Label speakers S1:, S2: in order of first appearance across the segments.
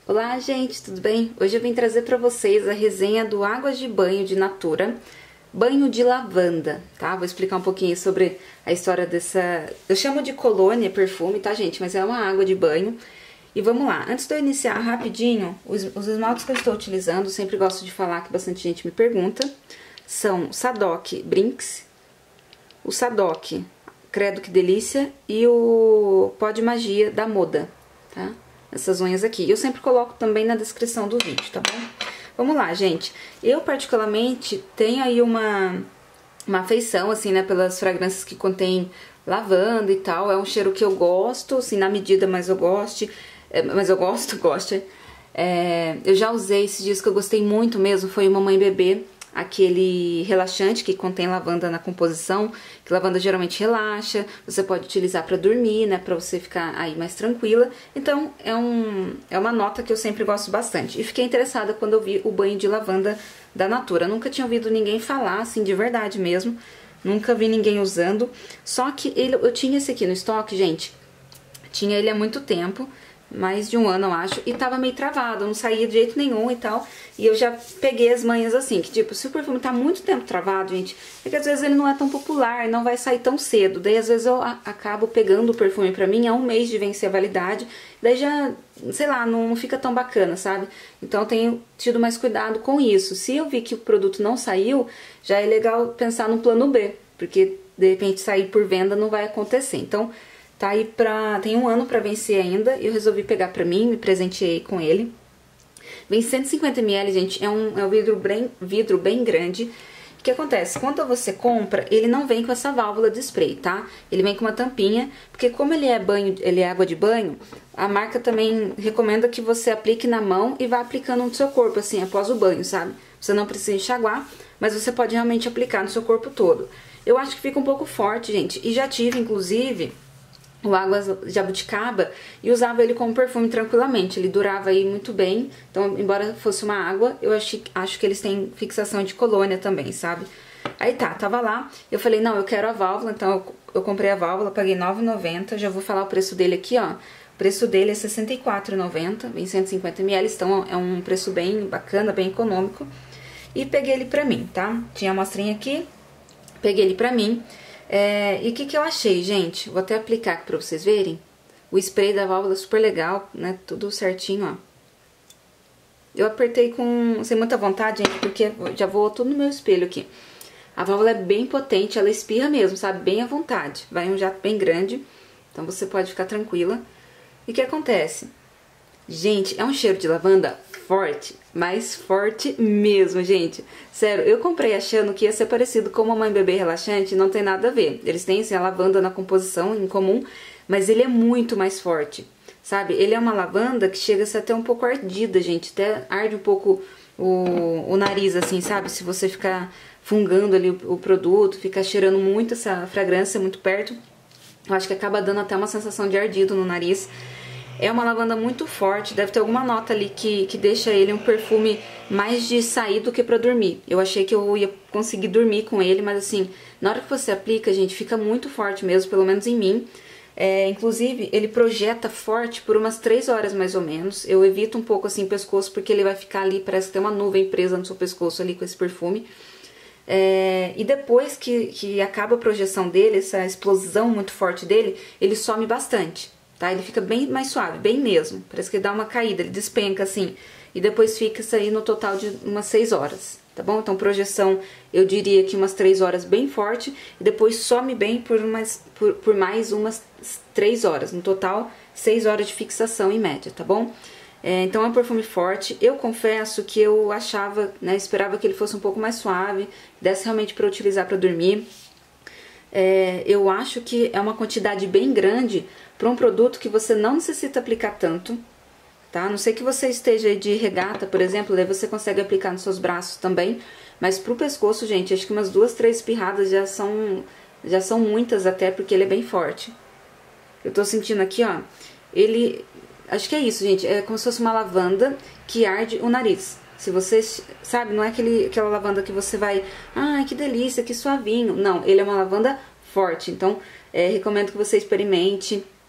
S1: Olá, gente, tudo bem? Hoje eu vim trazer para vocês a resenha do Águas de Banho de Natura, banho de lavanda, tá? Vou explicar um pouquinho sobre a história dessa... Eu chamo de colônia, perfume, tá, gente? Mas é uma água de banho. E vamos lá, antes de eu iniciar rapidinho, os esmaltes que eu estou utilizando, sempre gosto de falar que bastante gente me pergunta, são Sadoc Brinks, o Sadoc Credo que Delícia e o Pó de Magia da Moda, tá? Essas unhas aqui. Eu sempre coloco também na descrição do vídeo, tá bom? Vamos lá, gente. Eu, particularmente, tenho aí uma afeição, assim, né, pelas fragrâncias que contém lavanda e tal. É um cheiro que eu gosto, assim, na medida, mas eu gosto. Gosto. Eu já usei esses dias que eu gostei muito mesmo, foi o Mamãe Bebê, aquele relaxante que contém lavanda na composição, que lavanda geralmente relaxa, você pode utilizar para dormir, né, para você ficar aí mais tranquila. Então é uma nota que eu sempre gosto bastante. E fiquei interessada quando eu vi o banho de lavanda da Natura. Nunca tinha ouvido ninguém falar, assim, de verdade mesmo. Nunca vi ninguém usando. Só que eu tinha esse aqui no estoque, gente. Tinha ele há muito tempo. Mais de um ano, eu acho, e tava meio travado, não saía de jeito nenhum e tal, e eu já peguei as manhas assim, que tipo, se o perfume tá muito tempo travado, gente, é que às vezes ele não é tão popular, não vai sair tão cedo, daí às vezes eu acabo pegando o perfume pra mim, há um mês de vencer a validade, daí já, sei lá, não fica tão bacana, sabe? Então eu tenho tido mais cuidado com isso. Se eu vi que o produto não saiu, já é legal pensar no plano B, porque de repente sair por venda não vai acontecer, então... Tá aí tem um ano pra vencer ainda, eu resolvi pegar pra mim, me presenteei com ele. Vem 150 ml, gente, é um vidro bem grande. O que acontece? Quando você compra, ele não vem com essa válvula de spray, tá? Ele vem com uma tampinha, porque como ele é água de banho, a marca também recomenda que você aplique na mão e vá aplicando no seu corpo, assim, após o banho, sabe? Você não precisa enxaguar, mas você pode realmente aplicar no seu corpo todo. Eu acho que fica um pouco forte, gente, e já tive, inclusive... o Águas Jabuticaba, e usava ele como perfume tranquilamente, ele durava aí muito bem, então embora fosse uma água, eu acho que eles têm fixação de colônia também, sabe? Aí tava lá, eu falei, não, eu quero a válvula, então eu comprei a válvula, paguei R$ 9,90, já vou falar o preço dele aqui, ó, o preço dele é R$ 64,90, vem 150 ml, então é um preço bem bacana, bem econômico, e peguei ele pra mim, tá? Tinha a amostrinha aqui, peguei ele pra mim. E o que eu achei, gente? Vou até aplicar aqui pra vocês verem. O spray da válvula é super legal, né? Tudo certinho, ó. Eu apertei sem muita vontade, gente, porque já voou tudo no meu espelho aqui. A válvula é bem potente, ela espirra mesmo, sabe? Bem à vontade. Vai um jato bem grande, então você pode ficar tranquila. E o que acontece? Gente, é um cheiro de lavanda forte, mas forte mesmo, gente. Sério, eu comprei achando que ia ser parecido com o Mamãe Bebê relaxante, não tem nada a ver. Eles têm, assim, a lavanda na composição em comum, mas ele é muito mais forte, sabe? Ele é uma lavanda que chega a ser até um pouco ardida, gente. Até arde um pouco o nariz, assim, sabe? Se você ficar fungando ali o produto, ficar cheirando muito essa fragrância muito perto, eu acho que acaba dando até uma sensação de ardido no nariz. É uma lavanda muito forte, deve ter alguma nota ali que deixa ele um perfume mais de sair do que pra dormir. Eu achei que eu ia conseguir dormir com ele, mas assim, na hora que você aplica, gente, fica muito forte mesmo, pelo menos em mim. Inclusive, ele projeta forte por umas 3 horas mais ou menos. Eu evito um pouco assim o pescoço, porque ele vai ficar ali, parece que tem uma nuvem presa no seu pescoço ali com esse perfume. E depois que acaba a projeção dele, essa explosão muito forte dele, ele some bastante. Tá? Ele fica bem mais suave, bem mesmo. Parece que ele dá uma caída, ele despenca assim. E depois fica isso aí no total de umas 6 horas, tá bom? Então projeção, eu diria que umas 3 horas bem forte. E depois some bem por mais umas 3 horas. No total, 6 horas de fixação em média, tá bom? Então é um perfume forte. Eu confesso que eu achava, né, esperava que ele fosse um pouco mais suave. Desse realmente para utilizar para dormir. Eu acho que é uma quantidade bem grande para um produto que você não necessita aplicar tanto, tá? A não sei que você esteja aí de regata, por exemplo, daí você consegue aplicar nos seus braços também, mas pro pescoço, gente, acho que umas 2, 3 espirradas já são muitas até, porque ele é bem forte. Eu tô sentindo aqui, ó, acho que é isso, gente, é como se fosse uma lavanda que arde o nariz. Se você, sabe, não é aquela lavanda que você vai, que delícia, que suavinho. Não, ele é uma lavanda forte, então recomendo que você experimente.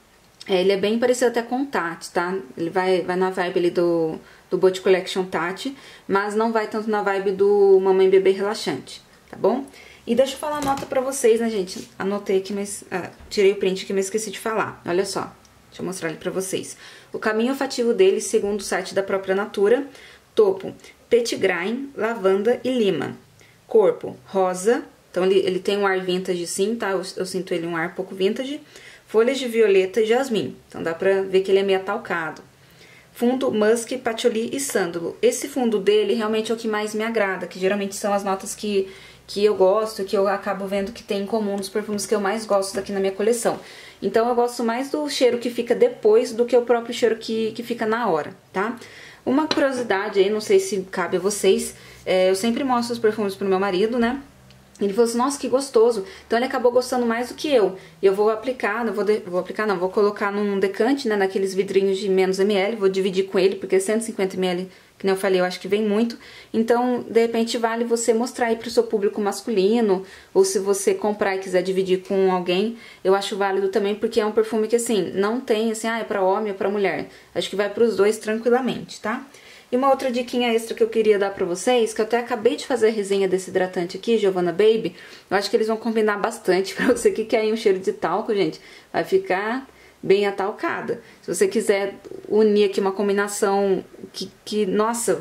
S1: Ele é bem parecido até com o Tati, tá? Ele vai na vibe ali do Body Collection Tati, mas não vai tanto na vibe do Mamãe Bebê Relaxante, tá bom? E deixa eu falar a nota pra vocês, né, gente? Anotei aqui, mas tirei o print aqui, mas esqueci de falar. Olha só, deixa eu mostrar ele pra vocês. O caminho olfativo dele, segundo o site da própria Natura, topo, petit grain, lavanda e lima. Corpo, rosa, então ele tem um ar vintage sim, tá? Eu sinto ele um ar pouco vintage. Folhas de violeta e jasmim, então dá pra ver que ele é meio atalcado. Fundo, musk, patchouli e sândalo. Esse fundo dele realmente é o que mais me agrada, que geralmente são as notas que eu gosto, que eu acabo vendo que tem em comum nos perfumes que eu mais gosto daqui na minha coleção. Então eu gosto mais do cheiro que fica depois do que o próprio cheiro que fica na hora, tá? Uma curiosidade aí, não sei se cabe a vocês, eu sempre mostro os perfumes pro meu marido, né? Ele falou assim, nossa, que gostoso. Então ele acabou gostando mais do que eu. E eu vou aplicar, vou colocar num decante, né, naqueles vidrinhos de menos ml, vou dividir com ele, porque 150 ml, que nem eu falei, eu acho que vem muito. Então, de repente, vale você mostrar aí pro seu público masculino, ou se você comprar e quiser dividir com alguém, eu acho válido também, porque é um perfume que, assim, não tem, assim, é pra homem ou pra mulher. Acho que vai pros dois tranquilamente, tá? E uma outra diquinha extra que eu queria dar pra vocês, que eu até acabei de fazer a resenha desse hidratante aqui, Giovanna Baby, eu acho que eles vão combinar bastante pra você que quer aí um cheiro de talco, gente, vai ficar bem atalcada. Se você quiser unir aqui uma combinação que nossa,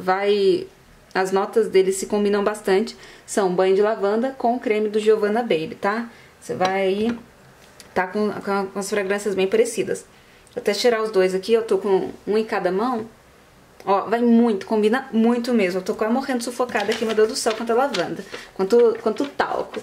S1: as notas deles se combinam bastante, são banho de lavanda com creme do Giovanna Baby, tá? Você vai aí, tá com as fragrâncias bem parecidas. Vou até cheirar os dois aqui, eu tô com um em cada mão. Ó, vai muito, combina muito mesmo. Eu tô quase morrendo sufocada aqui, meu Deus do céu, quanto lavanda. Quanto talco.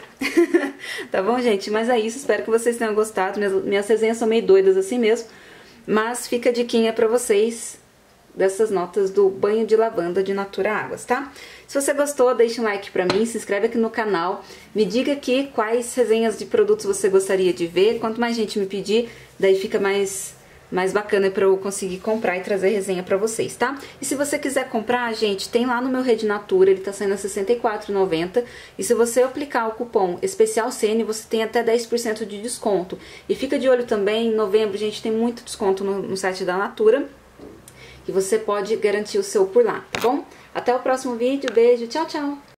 S1: Tá bom, gente? Mas é isso, espero que vocês tenham gostado. Minhas resenhas são meio doidas assim mesmo. Mas fica a diquinha pra vocês dessas notas do banho de lavanda de Natura Águas, tá? Se você gostou, deixa um like pra mim, se inscreve aqui no canal. Me diga aqui quais resenhas de produtos você gostaria de ver. Quanto mais gente me pedir, daí fica mais bacana pra eu conseguir comprar e trazer resenha pra vocês, tá? E se você quiser comprar, gente, tem lá no meu Rede Natura, ele tá saindo a R$ 64,90. E se você aplicar o cupom Especial CN, você tem até 10% de desconto. E fica de olho também, em novembro, gente, tem muito desconto no site da Natura. E você pode garantir o seu por lá, tá bom? Até o próximo vídeo, beijo, tchau, tchau!